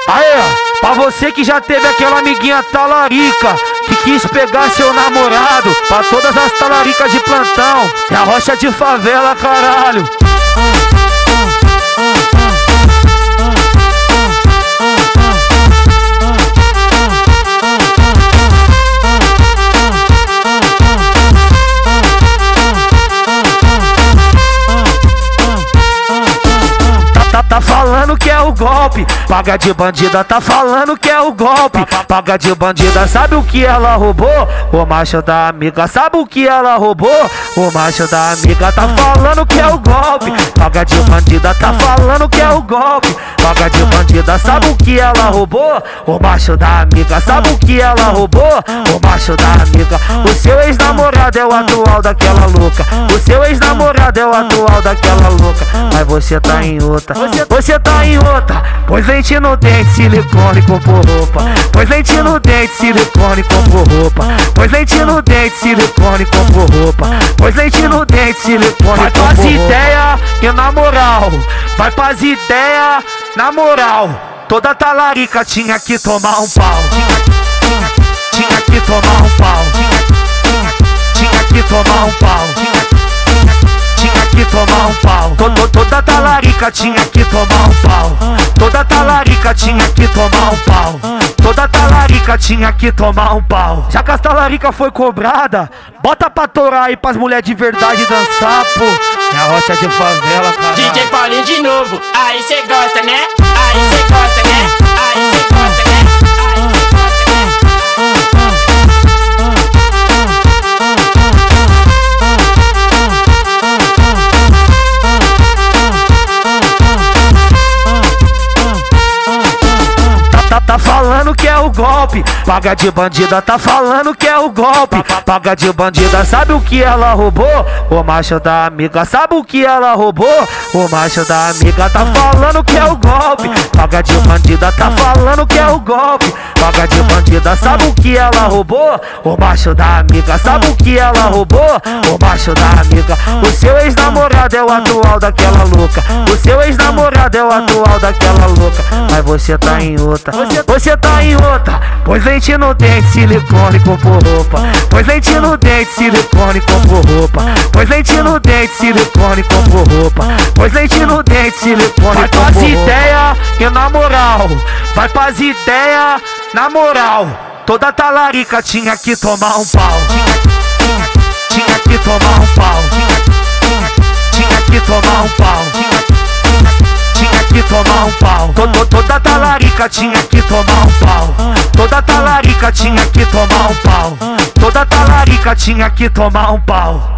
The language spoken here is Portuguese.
Aê, pra você que já teve aquela amiguinha talarica que quis pegar seu namorado, pra todas as talaricas de plantão, é a rocha de favela, caralho. Tá falando que é o golpe, paga de bandida, tá falando que é o golpe, paga de bandida, sabe o que ela roubou? O macho da amiga, sabe o que ela roubou? O macho da amiga tá falando que é o golpe, paga de bandida, tá falando que é o golpe, paga de bandida, sabe o que ela roubou? O macho da amiga, sabe o que ela roubou? O macho da amiga, o seu ex-namorado é o atual daquela louca, o seu ex-namorado é o atual daquela louca, mas você tá em outra. Você tá em outra, pois leite no dente, silicone comprou roupa. Pois leite no dente, silicone comprou roupa. Pois leite no dente, silicone comprou roupa. Pois leite no dente, silicone. Vai pras ideia e na moral, vai pras ideia na moral. Toda talarica tinha que tomar um pau. Tinha que tomar um pau. Tinha que tomar um pau. Tinha que tomar um pau. Toda talarica tinha que tomar um pau. Toda talarica tinha que tomar um pau. Toda talarica tinha que tomar um pau. Já que as talarica foi cobrada, bota pra torar aí pras mulheres de verdade dançar, pô. É a rocha de favela, cara. DJ Paulinho de novo, aí cê gosta, né? Aí cê gosta, né? Aí cê gosta, né? Tá falando que é o golpe, paga de bandida, tá falando que é o golpe, paga de bandida, sabe o que ela roubou? O macho da amiga, sabe o que ela roubou? O macho da amiga tá falando que é o golpe, paga de bandida, tá falando que é o golpe, paga de bandida, sabe o que ela roubou? O macho da amiga, sabe o que ela roubou? O macho da amiga, o seu ex-namorado é o atual daquela louca, o seu ex-namorado é o atual daquela louca, mas você tá em outra. Você tá em outra, pois leite no dente, silicone comprou roupa. Pois leite no dente, silicone comprou roupa. Pois leite no dente, silicone comprou roupa. Pois leite no dente, silicone comprou roupa. Vai pras ideia e na moral, vai pras ideia na moral. Toda talarica tinha que tomar um pau. Tinha que tomar um pau. Tinha que tomar um pau. Tinha que tomar um pau. Toda talarica tinha que tomar um pau. Toda talarica tinha que tomar um pau. Toda talarica tinha que tomar um pau.